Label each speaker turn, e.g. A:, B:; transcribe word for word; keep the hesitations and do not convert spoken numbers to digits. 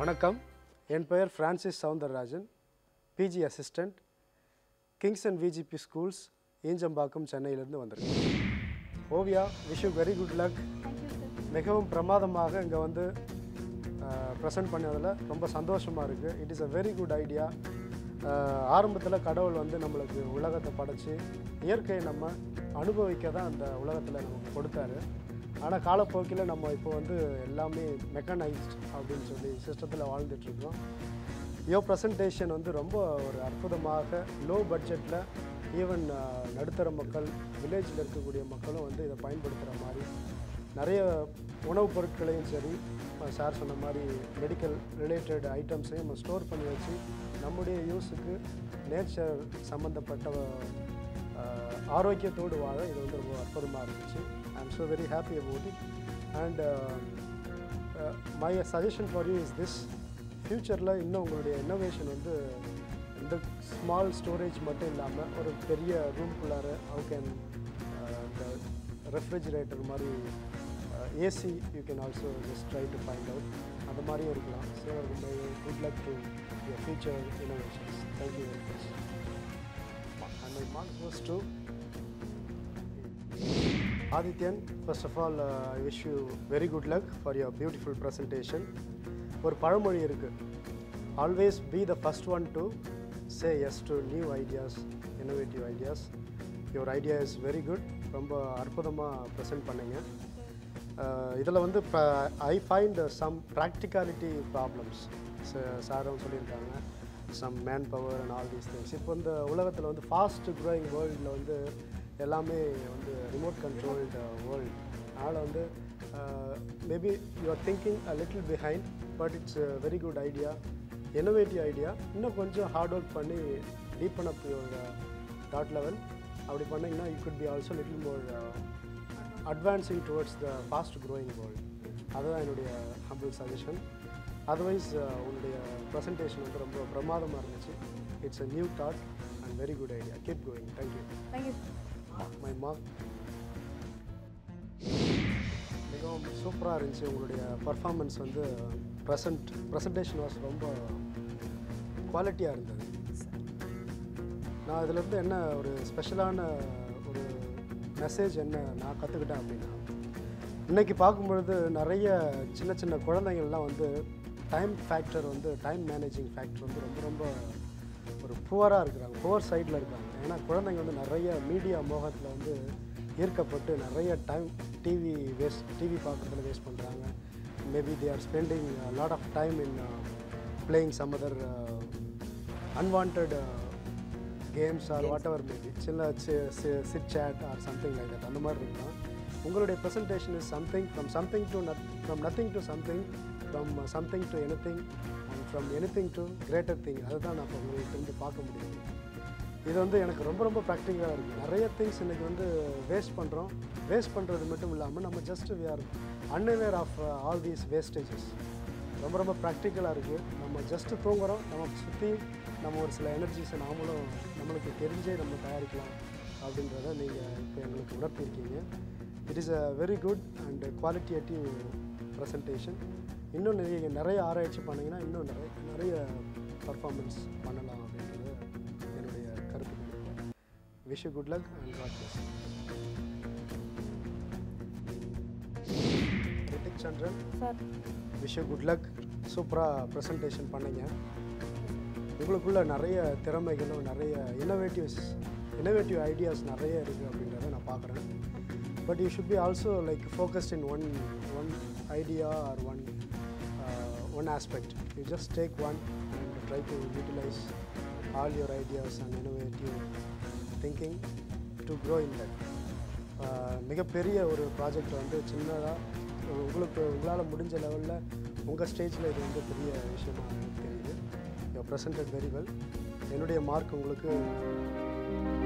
A: வணக்கம், என் பெயர் Fransis Soundhar P G assistant, Kings and V G P schools, Ezham சென்னையிலிருந்து வந்திருக்கேன். Oviya, wish you very good luck. மிகவும் பிரமாதமாக இங்கே வந்து ப்ரெசென்ட் பண்ணதில் ரொம்ப சந்தோஷமாக இருக்குது. It is a very good idea. ஆரம்பத்தில் கடவுள் வந்து நம்மளுக்கு உலகத்தை படைச்சி இயற்கையை நம்ம அனுபவிக்க தான் அந்த உலகத்தில் நமக்கு கொடுத்தாரு. ஆனால் காலப்போக்கில் நம்ம இப்போ வந்து எல்லாமே மெக்கனைஸ்ட் அப்படின்னு சொல்லி சிஸ்டத்தில் வாழ்ந்துட்டுருக்கோம். யோர் ப்ரெசன்டேஷன் வந்து ரொம்ப ஒரு அற்புதமாக லோ பட்ஜெட்டில் ஈவன் நடுத்தர மக்கள், வில்லேஜில் இருக்கக்கூடிய மக்களும் வந்து இதை பயன்படுத்துகிற மாதிரி நிறைய உணவுப் பொருட்களையும் சரி, சார் சொன்ன மாதிரி மெடிக்கல் ரிலேட்டட் ஐட்டம்ஸையும் நம்ம ஸ்டோர் பண்ணி வச்சு நம்முடைய யூஸுக்கு நேச்சர் சம்மந்தப்பட்ட ஆரோக்கியத்தோடு வாழ இது வந்து ரொம்ப அற்புதமாக இருந்துச்சு. I am so very happy about it. And my suggestion for you is this: ஃப்யூச்சரில் இன்னும் உங்களுடைய இன்னோவேஷன் வந்து இந்த ஸ்மால் ஸ்டோரேஜ் மட்டும் இல்லாமல் ஒரு பெரிய ரூம்குள்ளார ஹவு கேன் இந்த ரெஃப்ரிஜிரேட்டர் மாதிரி AC you can also just try to find out, அந்த மாதிரியும் இருக்கலாம். So my good luck to your future innovations. Thank you very much. And my mark goes to Adityan. First of all, uh, I wish you very good luck for your beautiful presentation. ஒரு பழமொழி இருக்குது, always be the first one to say yes to new ideas, innovative ideas. Your idea is very good. ரொம்ப அற்புதமாக present பண்ணுங்க. இதில் வந்து I find some practicality problems சாரும் சொல்லியிருக்காங்க. Some man power and all these things. இப்போ இந்த உலகத்தில் வந்து ஃபாஸ்ட் க்ரோயிங் வேர்ல்டில் வந்து எல்லாமே வந்து ரிமோட் கண்ட்ரோல்டு வேர்ல்டு. அதனால் வந்து maybe you are thinking a little behind, but it's very good idea, innovative idea. இன்னும் கொஞ்சம் ஹார்ட் ஒர்க் பண்ணி deepen up your thought level. அப்படி பண்ணிங்கன்னா you could be also little more advancing towards the fast growing world. அதுதான் என்னுடைய humble suggestion. Otherwise உங்களுடைய presentation வந்து ரொம்ப பிரமாதமாக இருந்துச்சு. It's a new thought and very good idea. Keep going. Thank you.
B: Thank you.
A: My mark மிகவும் சூப்பராக இருந்துச்சு. உங்களுடைய பர்ஃபார்மன்ஸ் வந்து ப்ரெசன்ட் ப்ரெசன்டேஷன் வாஸ் ரொம்ப குவாலிட்டியாக இருந்தது. நான் இதிலேருந்து என்ன ஒரு ஸ்பெஷலான ஒரு மெசேஜ் என்ன நான் கற்றுக்கிட்டேன் அப்படின்னா, இன்றைக்கி பார்க்கும்பொழுது நிறைய சின்ன சின்ன குழந்தைங்கள்லாம் வந்து டைம் ஃபேக்டர் வந்து டைம் மேனேஜிங் ஃபேக்டர் வந்து ரொம்ப ரொம்ப ஒரு புவராக இருக்கிறாங்க, புவர் சைடில் இருக்காங்க. ஏன்னா குழந்தைங்க வந்து நிறைய மீடியா மோகத்தில் வந்து ஈர்க்கப்பட்டு நிறைய டைம் டிவி வேஸ்ட் டிவி பார்க்குறதுல வேஸ்ட் பண்ணுறாங்க. Maybe they are spending lot of time in playing some other unwanted games or whatever maybe சின்ன chit chat or something like that. அந்த மாதிரி இருக்கலாம். உங்களுடைய presentation is something from something to nothing from nothing to something, from something to anything and from anything to greater thing. அதுதான் நான் இப்போ உங்களுக்கு இருந்து பார்க்க முடியும். இது வந்து எனக்கு ரொம்ப ரொம்ப ப்ராக்டிக்கலாக இருக்குது. நிறைய திங்ஸ் இன்றைக்கி வந்து வேஸ்ட் பண்ணுறோம். வேஸ்ட் பண்ணுறது மட்டும் இல்லாமல் நம்ம just we are unaware of all these wastages. ரொம்ப ரொம்ப ப்ராக்டிக்கலாக இருக்குது. நம்ம ஜஸ்ட்டு தூங்குகிறோம், நம்ம சுற்றி நம்ம ஒரு சில எனர்ஜிஸை நாமளும் நம்மளுக்கு தெரிஞ்சே நம்ம தயாரிக்கலாம் அப்படின்றத நீங்கள் இப்போ எங்களுக்கு உணர்த்தியிருக்கீங்க. It is a very good and qualitative presentation. இன்னும் நிறைய நிறைய ஆராய்ச்சி பண்ணிங்கன்னா இன்னும் நிறைய நிறைய பர்ஃபார்மன்ஸ் பண்ணலாம் அப்படின்றது என்னுடைய கருத்து. Wish you good luck and God bless. Rithik Chandran
B: sir,
A: wish you good luck. சூப்பராக ப்ரெசன்டேஷன் பண்ணுங்க. உங்களுக்குள்ள நிறைய திறமைகளும் நிறைய இன்னோவேட்டிவ்ஸ் இன்னோவேட்டிவ் ஐடியாஸ் நிறைய இருக்குது அப்படின்றத நான் பார்க்குறேன். But you should be also like focused in one one idea or one uh, one aspect. You just take one and try to utilize all your ideas and innovative thinking to grow in that. மிகப்பெரிய ஒரு project வந்து சின்னதாக உங்களுக்கு உங்களால் முடிஞ்ச லெவலில் உங்கள் ஸ்டேஜில் இது வந்து பெரிய விஷயமாக எனக்கு தெரியுது. You presented very well. என்னுடைய மார்க் உங்களுக்கு